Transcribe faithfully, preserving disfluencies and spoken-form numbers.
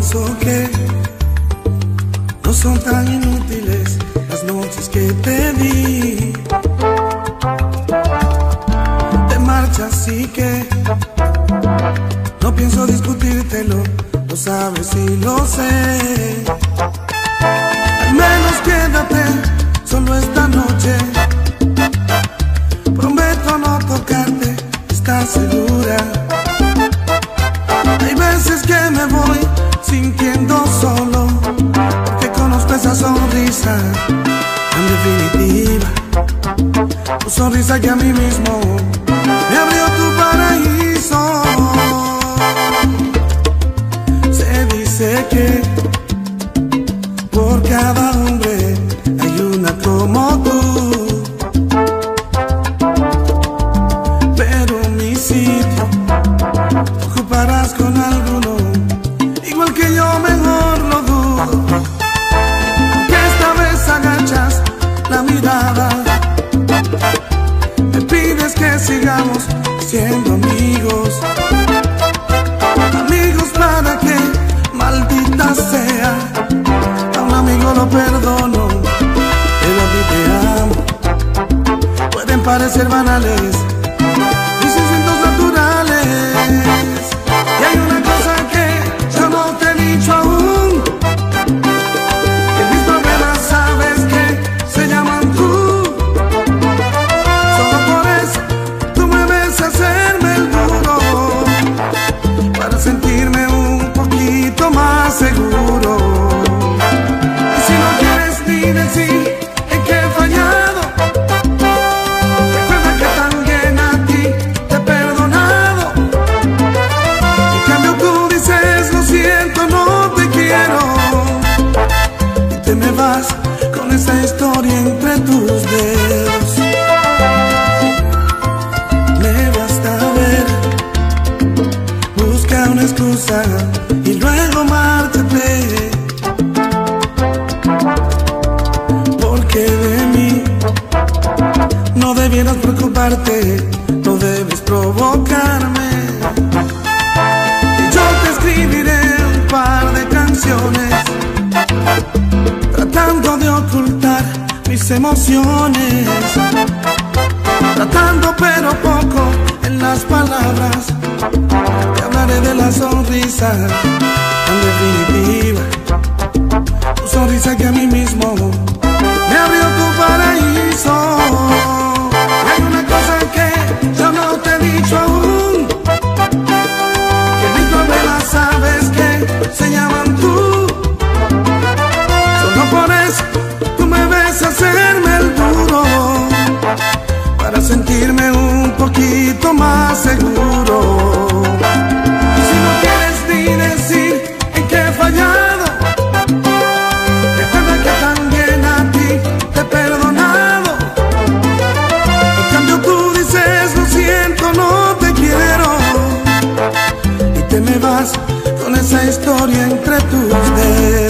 pienso que no son tan inútiles las noches que te di. Te marchas y que no pienso discutírtelo, lo sabes y lo sé. Al menos quédate solo esta noche. Prometo no tocarte, ¿estás segura? Hay veces que me voy sintiendo solo, porque conozco esa sonrisa tan definitiva. Tu sonrisa que a mí mismo me abrió tu paraíso. Se dice que por cada hombre hay una como tú, pero mi sitio ocuparás con alguno, igual que yo, mejor lo dudo. Que esta vez agachas la mirada, me pides que sigamos siendo amigos. Amigos para que, maldita sea, a un amigo lo perdono, pero a ti te amo. Pueden parecer banales mis instintos naturales, y hay una cosa que yo no te he dicho aún, que mis problemas sabes que se llaman tú. Solo por eso tú me ves hacerme el duro, para sentirme un poquito más seguro. Y si no quieres ni decir en qué he fallado, recuerda que también a ti te he perdonado. En cambio tú dices lo siento, no te quiero, y te me vas con esa historia entre tus dedos. Me basta ver, busca una excusa y luego márchate, porque de mí no debieras preocuparte, no debes provocarme. Y yo te escribiré un par de canciones, tratando de ocultar mis emociones, tratando pero poco en las palabras. Te hablaré de la sonrisa tan definitiva, tu sonrisa que a mí mismo me abrió tu paraíso. Y hay una cosa que yo no te he dicho aún, que mis problemas sabes que se llaman tú. Solo por eso tú me ves hacerme el duro, para sentirme un poquito más seguro. Y si no quieres ni decir en qué he fallado, recuerda que también a ti te he perdonado. En cambio tú dices lo siento, no te quiero, y te me vas con esa historia entre tus dedos.